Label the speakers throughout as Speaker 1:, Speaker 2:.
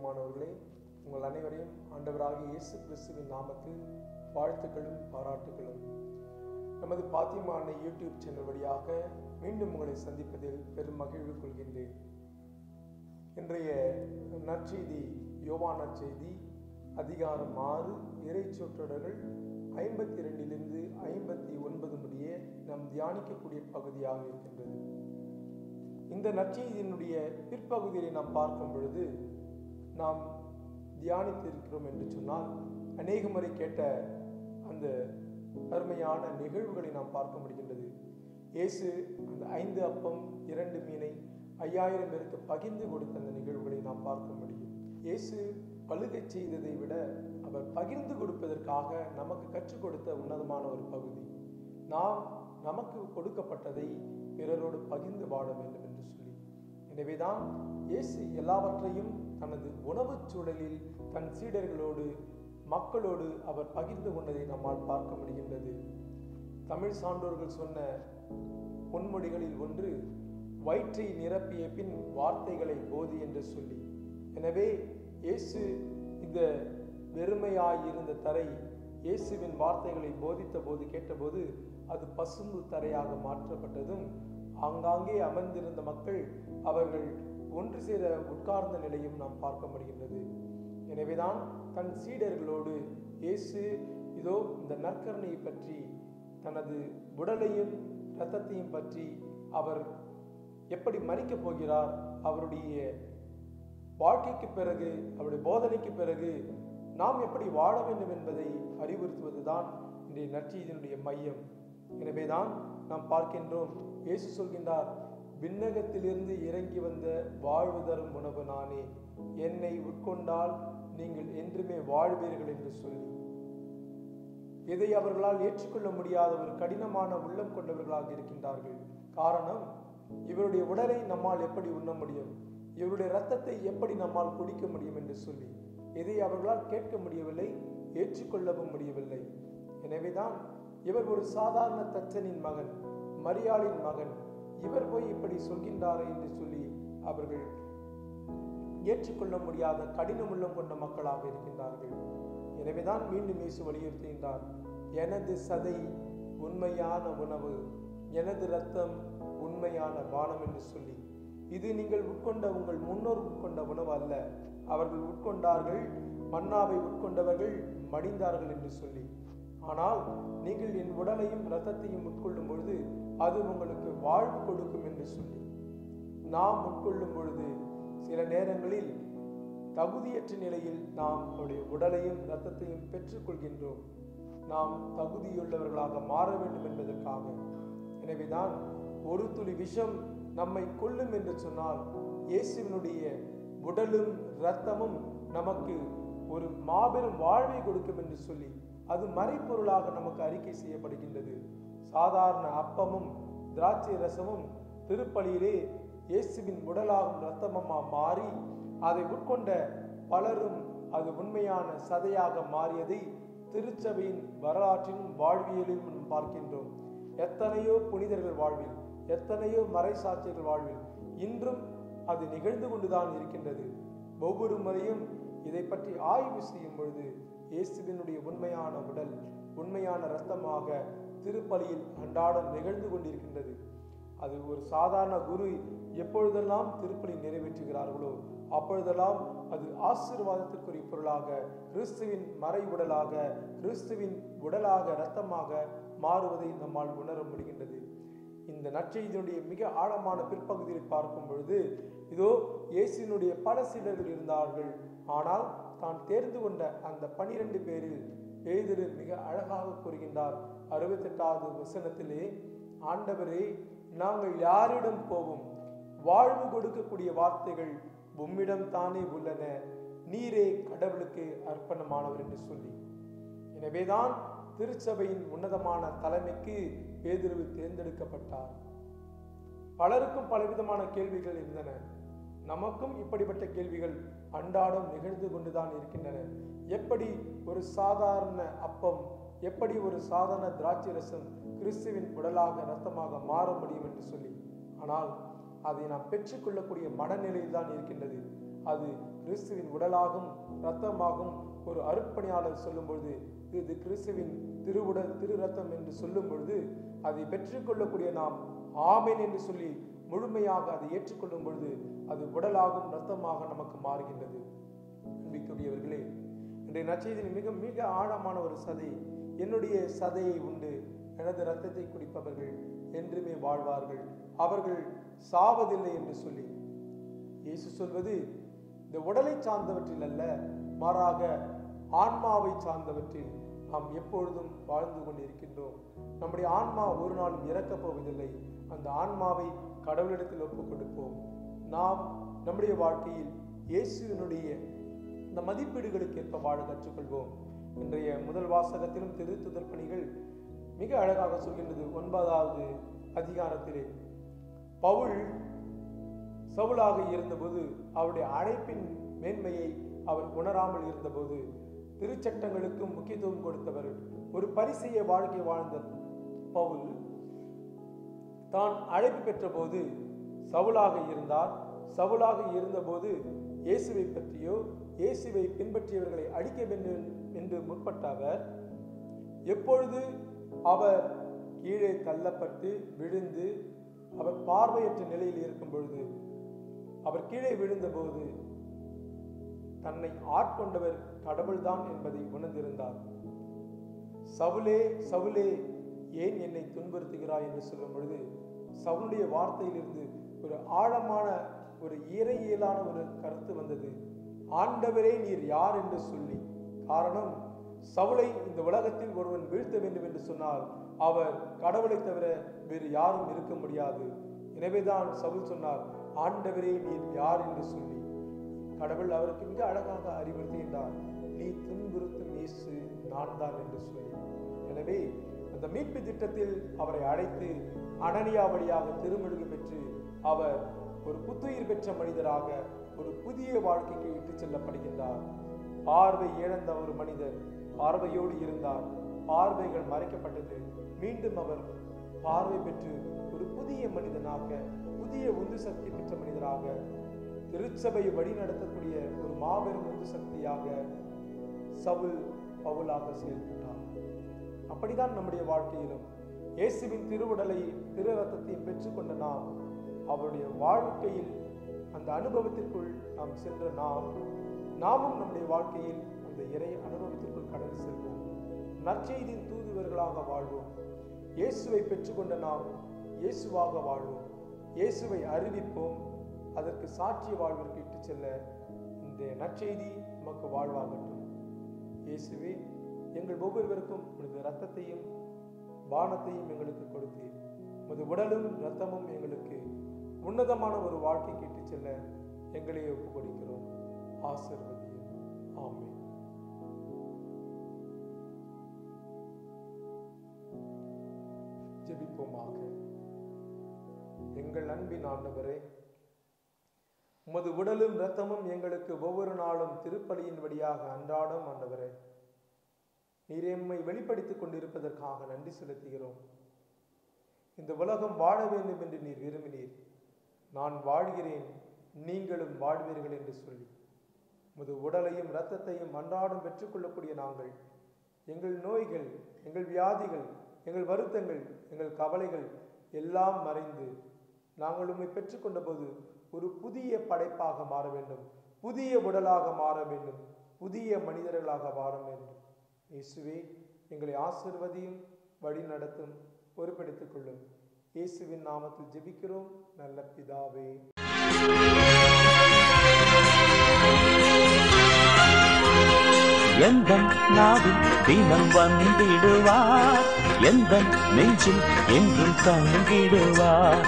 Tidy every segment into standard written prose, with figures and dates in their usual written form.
Speaker 1: பிரியமானவர்களே, உங்கள் அனைவரையும் ஆண்டவராகிய இயேசு கிறிஸ்துவின் நாமத்தில் வாழ்த்துக்களும் பாராட்டுகளும். நமது பாத்திமா அன்னை யூடியூப் சேனல் வழியாக மீண்டும் உங்களை சந்திப்பதில் பெரும் மகிழ்வு கொள்கின்றேன். இன்றைய நற்செய்தி யோவான் நற்செய்தி அதிகாரம் 6 இறைச்சொற்றொடர்கள் 52 59 முடிய நாம் தியானிக்கக்கூடிய பகுதியாக இருக்கின்றது. இந்த நற்செய்தியினுடைய பிற்பகுதியை நாம் பார்க்கும் பொழுது நாம் தியானித்திருக்கிறோம் என்று சொன்னால் அநேக முறை கேட்ட அந்த அருமையான நிகழ்வுகளை நாம் பார்க்க முடிகின்றது. இயேசு அந்த 5 அப்பம் 2 மீனை 5000 பேருக்கு பகிர்ந்து கொடுத்த அந்த நிகழ்வுகளை நாம் பார்க்க முடியும். இயேசு பலுகை செய்ததை விட அவர் பகிர்ந்து கொடுப்பதற்காக நமக்கு கற்றுக் கொடுத்த உன்னதமான ஒரு பகுதி. நாம் நமக்கு கொடுக்கப்பட்டதை பிறரோடு பகிர்ந்து வாழ வேண்டும் என்று சொல்லி, எனவேதான் இயேசு எல்லாவற்றையும் தனது உணவு சூழலில் தன் சீடர்களோடு மக்களோடு அவர் பகிர்ந்து கொண்டதை நம்மால் பார்க்க முடிகின்றது. தமிழ் சான்றோர்கள் சொன்ன பொன்மொழிகளில் ஒன்று, வயிற்றை நிரப்பிய பின் வார்த்தைகளை போதி என்று சொல்லி. எனவே இயேசு இந்த வெறுமையாயிருந்த தரை இயேசுவின் வார்த்தைகளை போதித்த போது கேட்டபோது அது பசும்பு தரையாக மாற்றப்பட்டதும் ஆங்காங்கே அமர்ந்திருந்த மக்கள் அவர்கள் ஒன்று சேர உட்கார்ந்த நிலையும் நாம் பார்க்க முடிகின்றது. எனவேதான் தன் சீடர்களோடு இயேசு இதோ இந்த நற்கருணையை பற்றி, தனது உடலையும் இரத்தத்தையும் பற்றி, அவர் எப்படி மரிக்கப் போகிறார், அவருடைய வாழ்க்கைக்கு பிறகு, அவருடைய போதனைக்கு பிறகு நாம் எப்படி வாழ வேண்டும் என்பதை அறிவுறுத்துவதுதான் இன்றைய நற்செய்தியினுடைய மையம். எனவேதான் நாம் பார்க்கின்றோம், இயேசு சொல்கின்றார், விண்ணகத்திலிருந்து இறங்கி வந்த வாழ்வு தரும் உணவு நானே, என்னை உட்கொண்டால் நீங்கள் என்றுமே வாழ்வீர்கள் என்று சொல்லி. இதை அவர்களால் ஏற்றுக்கொள்ள முடியாத ஒரு கடினமான உள்ளம் கொண்டவர்களாக இருக்கின்றார்கள். காரணம், இவருடைய உடலை நம்மால் எப்படி உண்ண முடியும், இவருடைய இரத்தத்தை எப்படி நம்மால் குடிக்க முடியும் என்று சொல்லி இதை அவர்களால் கேட்க முடியவில்லை, ஏற்றுக்கொள்ளவும் முடியவில்லை. எனவேதான் இவர் ஒரு சாதாரண தச்சனின் மகன், மரியாளின் மகன், இவர் போய் இப்படி சொல்கின்றாரே என்று சொல்லி அவர்கள் ஏற்றுக்கொள்ள முடியாத கடினம் உள்ளம் கொண்ட மக்களாக இருக்கின்றார்கள். எனவேதான் மீண்டும் இயேசு வலியுறுத்துகின்றார், எனது சதை உண்மையான உணவு, எனது இரத்தம் உண்மையான பானம் என்று சொல்லி. இது நீங்கள் உட்கொண்ட உங்கள் முன்னோர் உட்கொண்ட உணவு அல்ல, அவர்கள் உட்கொண்டார்கள், மன்னாவை உட்கொண்டவர்கள் மடிந்தார்கள் என்று சொல்லி. ஆனால் நீங்கள் என் உடலையும் இரத்தத்தையும் உட்கொள்ளும் பொழுது அது உங்களுக்கு வாழ்வு கொடுக்கும் என்று சொல்லி. நாம் உட்கொள்ளும் பொழுது சில நேரங்களில் தகுதியற்ற நிலையில் நாம் அவருடைய உடலையும் இரத்தத்தையும் பெற்றுக்கொள்கின்றோம். நாம் தகுதியுள்ளவர்களாக மாற வேண்டும் என்பதற்காக. எனவேதான் ஒரு துளி விஷம் நம்மை கொல்லும் என்று சொன்னால், இயேசுவினுடைய உடலும் இரத்தமும் நமக்கு ஒரு மாபெரும் வாழ்வை கொடுக்கும் என்று சொல்லி அது மறைப்பொருளாக நமக்கு அறிக்கை செய்யப்படுகின்றது. சாதாரண அப்பமும் திராட்சை ரசமும் திருப்பலியிலே இயேசுவின் உடலாகும் இரத்தமாக மாறி அதை உட்கொண்ட பலரும் அது உண்மையான சதையாக மாறியதை திருச்சபையின் வரலாற்றிலும் வாழ்வியலிலும் பார்க்கின்றோம். எத்தனையோ புனிதர்கள் வாழ்வில், எத்தனையோ மறைசாட்சியர்கள் வாழ்வில் இன்றும் அது நிகழ்ந்து கொண்டுதான் இருக்கின்றது. ஒவ்வொரு முறையும் இதை பற்றி ஆய்வு செய்யும் பொழுது இயேசுவினுடைய உண்மையான உடல், உண்மையான இரத்தமாக திருப்பலியில் அன்றாடம் நிகழ்ந்து கொண்டிருக்கின்றது. அது ஒரு சாதாரண குரு எப்பொழுதெல்லாம் திருப்பலி நிறைவேற்றுகிறார்களோ அப்பொழுதெல்லாம் அது ஆசீர்வாதத்திற்குரிய பொருளாக, கிறிஸ்துவின் மறை உடலாக, கிறிஸ்துவின் உடலாக, இரத்தமாக மாறுவதை நம்மால் உணர முடிகின்றது. இந்த நற்செய்தியினுடைய மிக ஆழமான பிற்பகுதியில் பார்க்கும் பொழுது இதோ இயேசுவினுடைய பல சீடர்கள் இருந்தார்கள். ஆனால் தான் தேர்ந்து கொண்ட அந்த 12 பேரில் பேதுரு மிக அழகாக கூறுகின்றார் 68வது வசனத்திலே, ஆண்டவரே, நாங்கள் யாரிடம் போவோம், வாழ்வு கொடுக்கக்கூடிய வார்த்தைகள் உம்மிடம் தானே உள்ளன, நீரே கடவுளுக்கு அர்ப்பணமானவர் என்று சொல்லி. எனவேதான் திருச்சபையின் உன்னதமான தலைமைக்கு பேதுரு தேர்ந்தெடுக்கப்பட்டார். பலருக்கும் பலவிதமான கேள்விகள் இருந்தன. நமக்கும் இப்படிப்பட்ட கேள்விகள் அன்றாடம் நிகழ்ந்து கொண்டுதான் இருக்கின்றன. எப்படி ஒரு சாதாரண அப்பம், எப்படி ஒரு சாதாரண திராட்சை ரசம் கிறிஸ்துவின் உடலாக இரத்தமாக மாற முடியும் என்று சொல்லி. ஆனால் அதை நாம் பெற்றுக்கொள்ளக்கூடிய மனநிலையில் தான் இருக்கின்றது. அது கிறிஸ்துவின் உடலாகும் இரத்தமாகும் ஒரு அருட்பணியாளர் சொல்லும் பொழுது, இது கிறிஸ்துவின் திருவுடல் திரு ரத்தம் என்று சொல்லும் பொழுது அதை பெற்றுக்கொள்ளக்கூடிய நாம் ஆமென் என்று சொல்லி முழுமையாக அதை ஏற்றுக்கொள்ளும் பொழுது அது உடலாகும் இரத்தமாக நமக்கு மாறுகின்றது. அன்பிற்குரியவர்களே, இன்றைய நற்செய்தியில் மிக மிக ஆழமான ஒரு சதை, என்னுடைய சதையை உண்டு எனது இரத்தத்தை குடிப்பவர்கள் என்றுமே வாழ்வார்கள், அவர்கள் சாவதில்லை என்று சொல்லி இயேசு சொல்வது இந்த உடலை சார்ந்தவற்றில் அல்ல, மாறாக ஆன்மாவை சார்ந்தவற்றில் நாம் எப்பொழுதும் வாழ்ந்து கொண்டிருக்கின்றோம். நம்முடைய ஆன்மா ஒரு நாளும் இறக்கப் போவதில்லை. அந்த ஆன்மாவை கடவுளிடத்தில் ஒப்புக் கொடுப்போம். நாம் நம்முடைய வாழ்க்கையில் இயேசுவினுடைய இந்த மதிப்பீடுகளுக்கு ஏற்ப வாழ கற்றுக்கொள்வோம். இன்றைய முதல் வாசகத்திலும் திருத்துதர் பணிகள் மிக அழகாக சொல்கின்றது. 9வது அதிகாரத்திலே பவுல் சவுலாக இருந்தபோது அவருடைய அழைப்பின் மேன்மையை அவர் உணராமல் இருந்தபோது திருச்சட்டங்களுக்கும் முக்கியத்துவம் கொடுத்தவர், ஒரு பரிசேய வாழ்க்கை வாழ்ந்த பவுல் தான் அழைப்பு பெற்ற போது சவுலாக இருந்தார். சவுலாக இருந்தபோது இயேசுவை பற்றியோ இயேசுவை பின்பற்றியவர்களை அழிக்க வேண்டும் என்று முற்பட்ட அவர், எப்பொழுது அவர் கீழே தள்ளப்பட்டு விழுந்து அவர் பார்வையற்ற நிலையில் இருக்கும் பொழுது, அவர் கீழே விழுந்தபோது தன்னை ஆட்கொண்டவர் கடவுள்தான் என்பதை உணர்ந்திருந்தார். சவுலே சவுலே ஏன் என்னை துன்புறுத்துகிறாய் என்று சொல்லும் பொழுது சவுளுடைய வார்த்தையிலிருந்து ஒரு ஆழமான ஒரு இறையியலான ஒரு கருத்து வந்தது. ஆண்டவரே நீர் யார் என்று சொல்லி. காரணம், சவுலை இந்த உலகத்தில் ஒருவன் வீழ்த்த வேண்டும் என்று சொன்னால் அவர் கடவுளை தவிர வேறு யாரும் இருக்க முடியாது. எனவேதான் சவுல் சொன்னார், ஆண்டவரே நீர் யார் என்று சொல்லி. கடவுள் அவருக்கு மிக அழகாக அறிவுறுத்துகின்றார், நீ துன்புறுத்தும் இயேசு நான் தான் என்று சொல்லி. எனவே அந்த மீட்பு திட்டத்தில் அவரை அழைத்து அனனியா வழியாக திருமுழுக்கு பெற்று அவர் ஒரு புத்துயிர் பெற்ற மனிதராக ஒரு புதிய வாழ்க்கைக்கு இட்டுச் செல்லப்படுகின்றார். பார்வை இழந்த ஒரு மனிதர் பார்வையோடு இருந்தார். பார்வைகள் மறைக்கப்பட்டது. மீண்டும் அவர் பார்வை பெற்று ஒரு புதிய மனிதனாக, புதிய உந்து சக்தி பெற்ற மனிதராக, திருச்சபையை வழி நடத்தக்கூடிய ஒரு மாபெரும் உந்து சக்தியாக சவுல் பவுலாக செயல்பட்டார். அப்படிதான் நம்முடைய வாழ்க்கையிலும் இயேசுவின் திருவுடலை திரு ரத்தத்தையும் பெற்றுக்கொண்ட நாம் அவருடைய வாழ்க்கையில் அந்த அனுபவத்திற்குள் நாம் சென்ற நாமும் நம்முடைய வாழ்க்கையில் அந்த இறை அனுபவத்திற்குள் கடந்து செல்வோம். நற்செய்தியின் தூதுவர்களாக வாழ்வோம். இயேசுவை பெற்றுக்கொண்ட நாம் இயேசுவாக வாழ்வோம். இயேசுவை அறிவிப்போம். அதற்கு சாட்சிய வாழ்விற்கு இட்டு செல்ல இந்த நற்செய்தி நமக்கு வாழ்வாகட்டும். இயேசுவே, எங்கள் ஒவ்வொருவருக்கும் உனது இரத்தத்தையும் பானத்தையும் எங்களுக்கு கொடுத்தீர். உமது உடலும் இரத்தமும் எங்களுக்கு உன்னதமான ஒரு வாழ்க்கைக்கு இட்டு செல்ல எங்களை ஒப்புக் கொடுக்கிறோம். ஆசீர்வதியும். ஆமென். ஜெபிப்போமாக. எங்கள் அன்பின் ஆண்டவரே, உமது உடலும் இரத்தமும் எங்களுக்கு ஒவ்வொரு நாளும் திருப்பலியின் வழியாக அன்றாடம் ஆண்டவரே நீர் எம்மை வெளிப்படுத்திக் கொண்டிருப்பதற்காக நன்றி செலுத்துகிறோம். இந்த உலகம் வாழ வேண்டும் என்று நீர் விரும்பினீர். நான் வாழ்கிறேன், நீங்களும் வாழ்வீர்கள் என்று சொல்லி உமது உடலையும் இரத்தத்தையும் அன்றாடம் பெற்றுக்கொள்ளக்கூடிய நாங்கள் எங்கள் நோய்கள், எங்கள் வியாதிகள், எங்கள் வருத்தங்கள், எங்கள் கவலைகள் எல்லாம் மறைந்து நாங்கள் உம்மை பெற்றுக்கொண்ட போது ஒரு புதிய படைப்பாக மாற வேண்டும், புதிய உடலாக மாற வேண்டும், புதிய மனிதர்களாக வாழ வேண்டும். இயேசுவே, எங்களை ஆசீர்வதியும், வழி நடத்தும், பொறுப்பெடுத்துக் கொள்ளும். இயேசுவின் நாமத்தில் ஜெபிக்கிறோம் நல்ல பிதாவே.
Speaker 2: எந்தன் நாவில் தினம் வந்திடுவார், எந்தன் நெஞ்சில் என்றும் தங்கிடுவார்.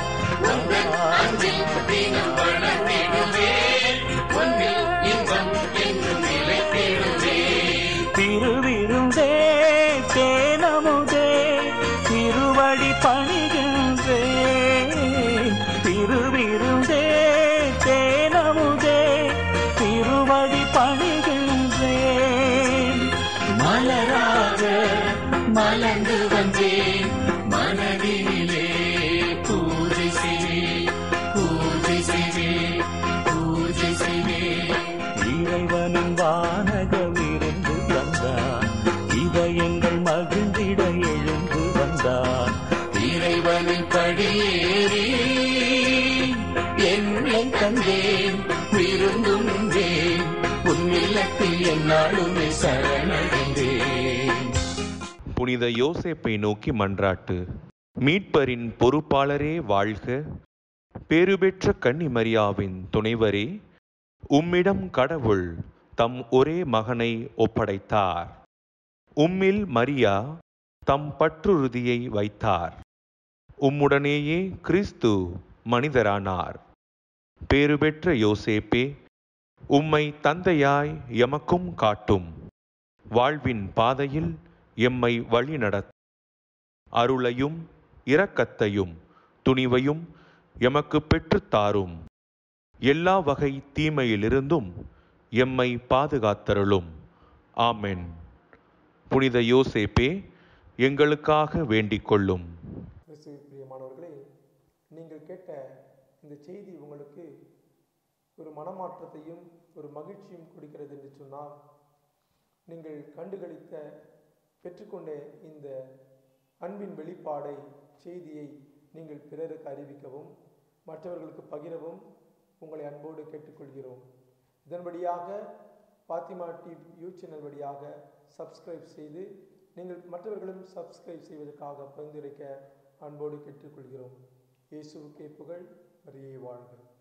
Speaker 2: திருவிருந்தே தேனமுதே திருவடி பணிகின்றேன். திருவிருந்தே தேனமுதே திருவடி பணிகின்றேன். மலராக மலர்ந்து வந்தேன், மனதிலே பூஜை செய்வே, பூஜை செய்வே, பூஜை செய்வே. சரணடைந்தேன்.
Speaker 3: புனித யோசேப்பை நோக்கி மன்றாட்டு. மீட்பரின் பொறுப்பாளரே வாழ்க. பேறுபெற்ற கன்னி மரியாவின் துணைவரே, உம்மிடம் கடவுள் தம் ஒரே மகனை ஒப்படைத்தார். உம்மில் மரியா தம் பற்றுறுதியை வைத்தார். உம்முடனேயே கிறிஸ்து மனிதரானார். பேறுபெற்ற யோசேப்பே, உம்மை தந்தையாய் எமக்கும் காட்டும். வாழ்வின் பாதையில் எம்மை வழிநடத்த அருளையும் இரக்கத்தையும் துணிவையும் எமக்கு பெற்றுத்தாரும். எல்லா வகை தீமையிலிருந்தும் எம்மை பாதுகாத்தருளும். ஆமென். புனித யோசேப்பே, எங்களுக்காக வேண்டிக் கொள்ளும்.
Speaker 1: கிறிஸ்துவில் பிரியமானவர்களே, நீங்கள் கேட்ட இந்த செய்தி உங்களுக்கு ஒரு மனமாற்றத்தையும் ஒரு மகிழ்ச்சியும் கொடுக்கிறது என்று சொன்னால், நீங்கள் கண்டுகளித்த பெற்றுக்கொண்ட இந்த அன்பின் வெளிப்பாடை செய்தியை நீங்கள் பிறருக்கு அறிவிக்கவும் மற்றவர்களுக்கு பகிரவும் உங்களை அன்போடு கேட்டுக்கொள்கிறோம். இதன்படியாக பாத்திமா டிவி யூடியூப் வழியாக சப்ஸ்கிரைப் செய்து நீங்கள் மற்றவர்களும் சப்ஸ்கிரைப் செய்வதற்காக பரிந்துரைக்க அன்போடு கேட்டுக்கொள்கிறோம். இயேசுவுக்கே புகழ். மரியே வாழ்க.